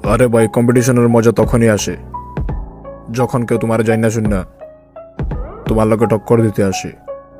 আরে ভাই, কম্পিটিশনের মজা তখনই আসে যখন কেউ তোমার জানি না শুন না তোমার লোকে টক্কর দিতে আসে।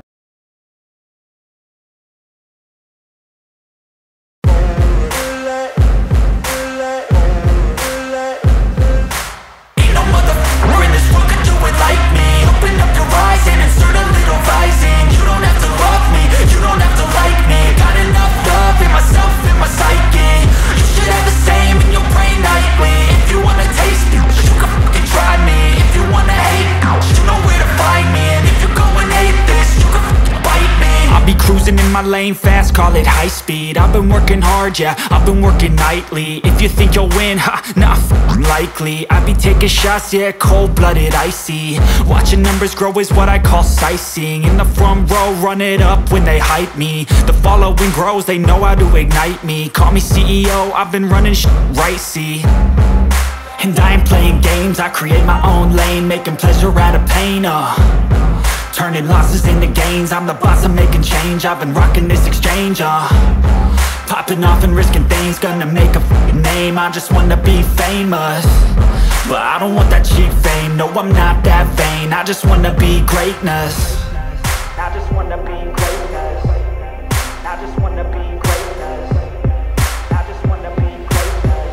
Cruising in my lane fast, call it high speed. I've been working hard, yeah, I've been working nightly. If you think you'll win, ha, nah, likely. I be taking shots, yeah, cold-blooded, icy. Watching numbers grow is what I call sightseeing. In the front row, run it up when they hype me. The following grows, they know how to ignite me. Call me CEO, I've been running right, see. And I ain't playing games, I create my own lane, making pleasure out of pain, turning losses into gains. I'm the boss, I'm making change. I've been rocking this exchange, popping off and risking things. Gonna make a name, I just wanna be famous. But I don't want that cheap fame, no, I'm not that vain. I just wanna be greatness. I just wanna be greatness. I just wanna be greatness. I just wanna be greatness.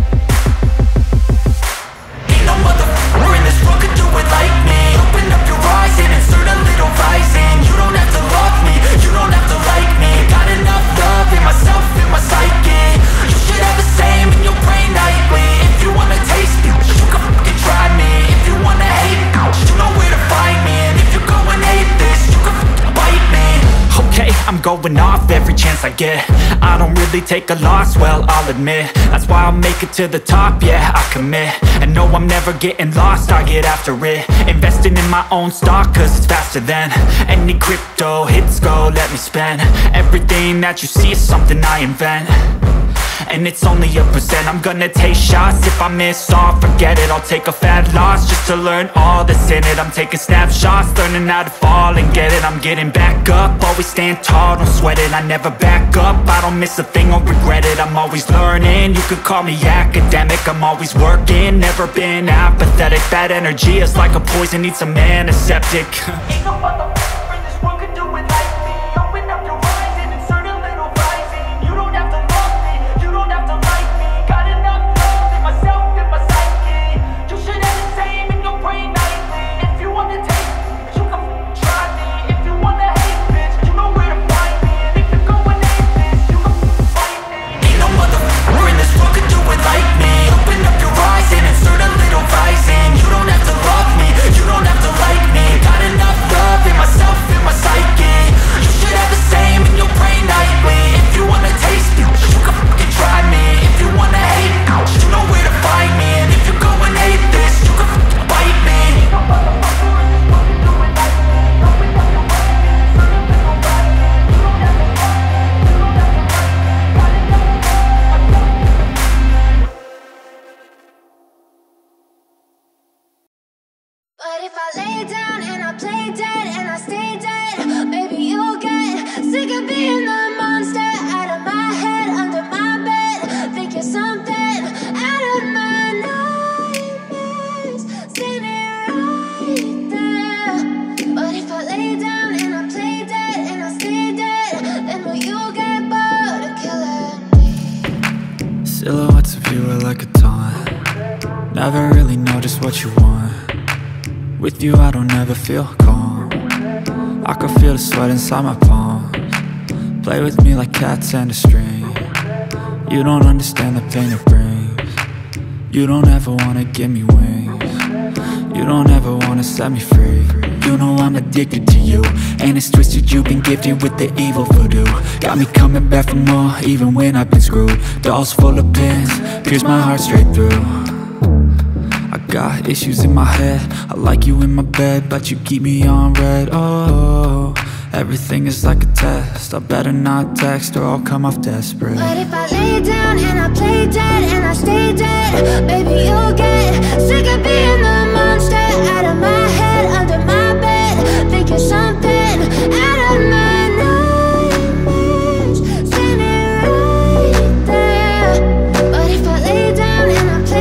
Ain't no motherfucker in this world could do it like me. Open up your eyes and insert a little rising. You don't have to love me, you don't have to like me. Got enough love in myself, in my psyche. You should have the same in your brain nightly. If you wanna taste me, you can fucking try me. If you wanna hate me, you know where to find me. And if you're going hate this, you can fucking bite me. Okay, I'm going off every chance I get. I don't really take a loss, well, I'll admit. That's why I'll make it to the top, yeah, I commit. And no, I'm never getting lost, I get after it. Investing in my own stock, cause it's faster than any crypto hits go, let me spend. Everything that you see is something I invent. And it's only a percent. I'm gonna take shots. If I miss all, forget it. I'll take a fat loss just to learn all that's in it. I'm taking snapshots, learning how to fall and get it. I'm getting back up, always stand tall, don't sweat it. I never back up, I don't miss a thing or regret it. I'm always learning, you could call me academic. I'm always working, never been apathetic. Bad energy is like a poison, needs some antiseptic. Ain't no motherfucker in this world could do it like me. Open up your eyes and insert a little rising. You don't have to love me, you don't have to like me. Got enough love in myself, in my psyche. You should have the same in your brain nightly. If you wanna taste me, you can try me. If you wanna hate bitch, you know where to find me. And if you're going hate this, you can fight me. Ain't no motherfucker in this world could do it like me. Open up your eyes and insert a little rising. You don't have to love me, you don't have to like me. Got enough love in myself, in my psyche. You should have the same in your brain nightly. If you wanna taste me, you can fucking try me. If you wanna hate, you know where to find me. And if you're going hate this, you can fucking bite me. No motherfucker in this world can do it like me. Open up your eyes and insert a little rising. You don't have to love me, you don't have to like me. Got enough love in myself. But if I lay down and I play dead and I stay dead, maybe you'll get sick of being the monster out of my head, under my bed. Think you're something out of my nightmares, standing right there. But if I lay down and I play dead and I stay dead, then will you get bored of killing me? Silhouettes of you are like a taunt. Never really know just what you want. With you I don't ever feel calm. I can feel the sweat inside my palms. Play with me like cats and a string. You don't understand the pain it brings. You don't ever wanna give me wings. You don't ever wanna set me free. You know I'm addicted to you, and it's twisted, you've been gifted with the evil voodoo. Got me coming back for more, even when I've been screwed. Dolls full of pins, pierce my heart straight through. I got issues in my head, I like you in my bed, but you keep me on red. Oh, everything is like a test, I better not text or I'll come off desperate. But if I lay down and I play dead and I stay dead, baby you'll get sick of being the monster out of my head, under my bed. Think you're something out of my nightmares, standing right there. But if I lay down and I play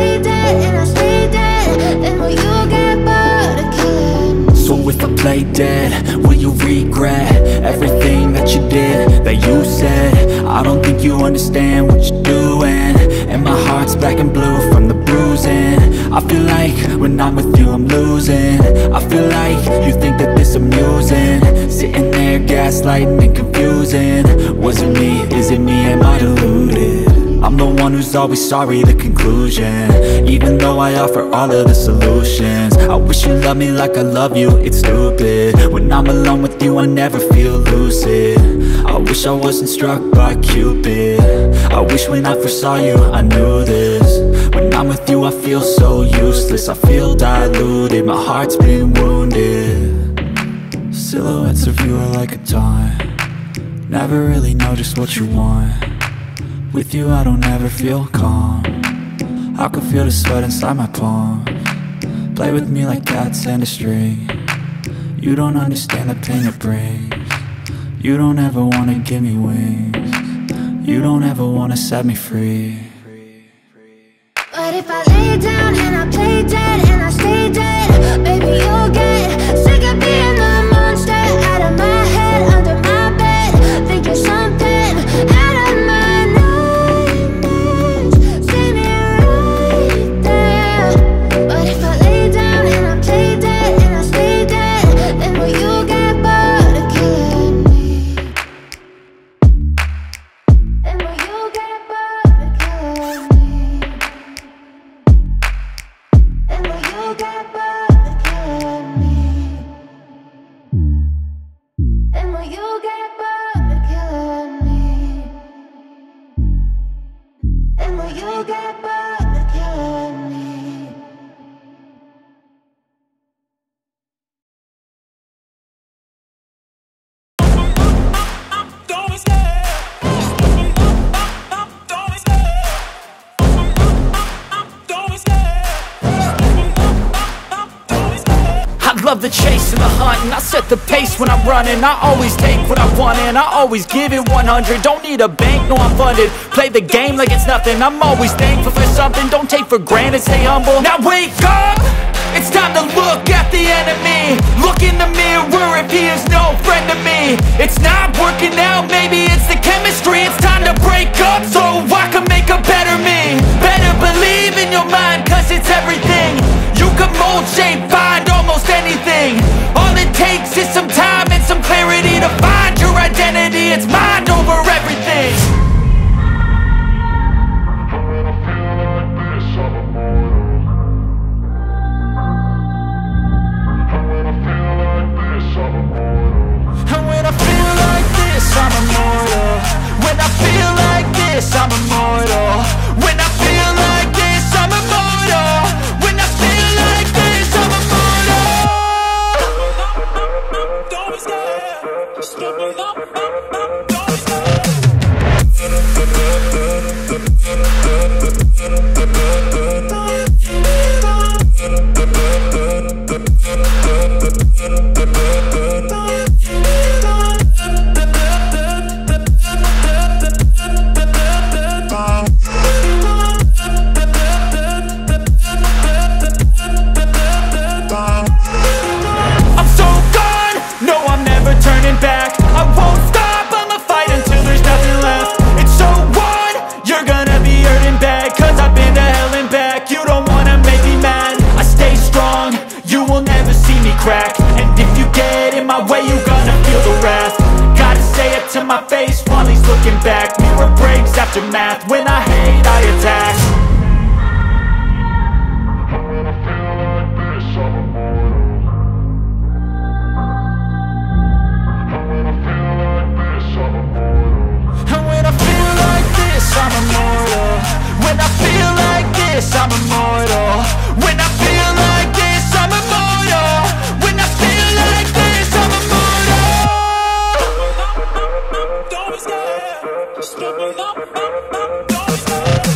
I don't think you understand what you're doing, and my heart's black and blue from the bruising. I feel like when I'm with you I'm losing. I feel like you think that this amusing, sitting there gaslighting and confusing. Was it me? Is it me? Am I deluded? I'm the one who's always sorry, the conclusion. Even though I offer all of the solutions, I wish you loved me like I love you, it's stupid. When I'm alone with you I never feel lucid. I wish I wasn't struck by Cupid. I wish when I first saw you I knew this. When I'm with you I feel so useless, I feel diluted, my heart's been wounded. Silhouettes of you are like a taunt, never really know just what you want. With you I don't ever feel calm, I can feel the sweat inside my palm. Play with me like cats and a string. You don't understand the pain it brings. You don't ever wanna give me wings. You don't ever wanna set me free. But if I lay down and I play dead and I stay dead, baby you'll get sick of being the monster out of my head, under my bed, thinking something out of my nightmares. See me right there. But if I lay down and I play dead and I stay dead, then will you get bored of killing me? Then will you get bored of killing me? And will you get bored of killing me? And will you get bored of killing me? And will you get bored of killing me? I love the chase and the hunt, and I set the pace when I'm running. I always take what I want and I always give it 100. Don't need a bank, no I'm funded. Play the game like it's nothing, I'm always thankful for something. Don't take for granted, stay humble. Now wake up, it's time to look at the enemy. Look in the mirror if he is no friend to me. It's not working out, maybe it's the chemistry. It's time to break up so I can make a better me. Better believe in your mind, cause it's everything. You can mold, shape, find almost anything. All it takes is some time and some clarity to find your identity. It's mind over everything. And when I feel like this, I'm immortal. When I feel like this, I'm immortal. When I feel like this, I'm immortal. When I feel like this, I'm immortal. Don't be scared. Step it up, don't be scared. I'm so gone, no I'm never turning back. I won't stop, I'ma fight until there's nothing left. It's so on, you're gonna be hurting bad, cause I've been to hell and back. You don't wanna make me mad, I stay strong, you will never see me crack. And if you get in my way, you gonna feel the wrath. Gotta say it to my face while he's looking back. Mirror breaks after math, when I hate I attack. And when I feel like this, I'm immortal. When I feel like this, I'm immortal. When I feel like this, I'm immortal. When I feel like this, I'm immortal. Don't be scared. Step it up, don't be scared.